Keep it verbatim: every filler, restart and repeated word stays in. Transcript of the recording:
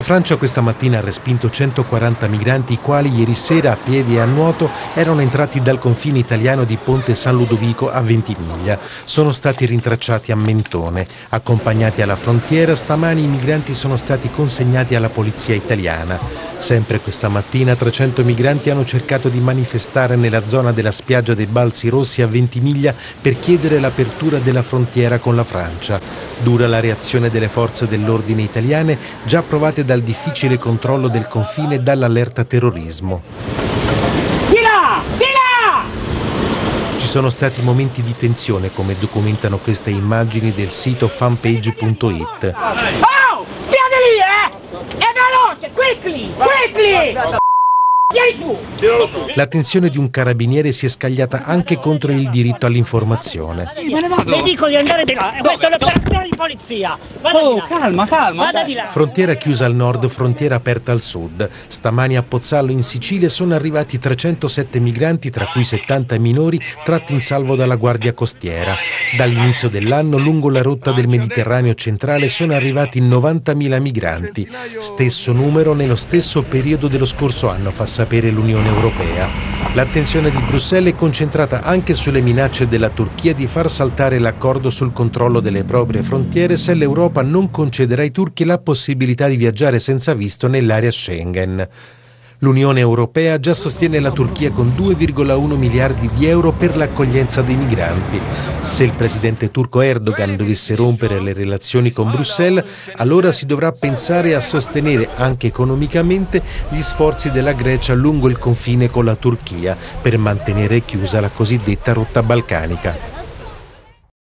Francia questa mattina ha respinto centoquaranta migranti i quali ieri sera a piedi e a nuoto erano entrati dal confine italiano di Ponte San Ludovico a Ventimiglia. Sono stati rintracciati a Mentone. Accompagnati alla frontiera, stamani i migranti sono stati consegnati alla polizia italiana. Sempre questa mattina trecento migranti hanno cercato di manifestare nella zona della spiaggia dei Balzi Rossi a Ventimiglia per chiedere l'apertura della frontiera con la Francia. Dura la reazione delle forze dell'ordine italiane, già provate dal difficile controllo del confine e dall'allerta terrorismo. Di là! Di là! Ci sono stati momenti di tensione, come documentano queste immagini del sito fanpage punto it. Oh! Vieni lì, eh! È veloce! Quickly! Quickly! Vieni su! La tensione di un carabiniere si è scagliata anche contro il diritto all'informazione. Le dico di andare di là, questa è un'operazione di polizia. Vada oh, di là. calma, calma. Vada di là. Frontiera chiusa al nord, frontiera aperta al sud. Stamani a Pozzallo in Sicilia sono arrivati trecentosette migranti, tra cui settanta minori, tratti in salvo dalla Guardia Costiera. Dall'inizio dell'anno lungo la rotta del Mediterraneo centrale sono arrivati novantamila migranti, stesso numero nello stesso periodo dello scorso anno, fa sapere l'Unione Europea. L'attenzione di Bruxelles è concentrata anche sulle minacce della Turchia di far saltare l'accordo sul controllo delle proprie frontiere se l'Europa non concederà ai turchi la possibilità di viaggiare senza visto nell'area Schengen. L'Unione Europea già sostiene la Turchia con due virgola uno miliardi di euro per l'accoglienza dei migranti. Se il presidente turco Erdogan dovesse rompere le relazioni con Bruxelles, allora si dovrà pensare a sostenere anche economicamente gli sforzi della Grecia lungo il confine con la Turchia per mantenere chiusa la cosiddetta rotta balcanica.